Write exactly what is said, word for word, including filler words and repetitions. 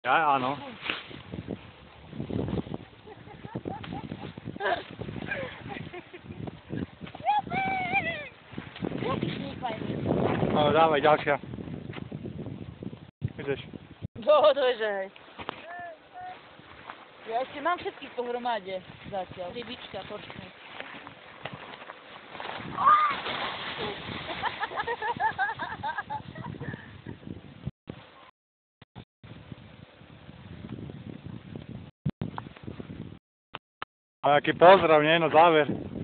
Ja, áno. No, dávaj ďalšia. Ideš. No, to je že hej. Ja ešte mám všetkých pohromade zatiaľ. Rybička, počkaj. A jaký pozdrav, nie? Na záver.